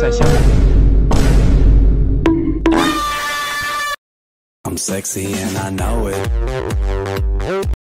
在香港。 I'm sexy and I know it.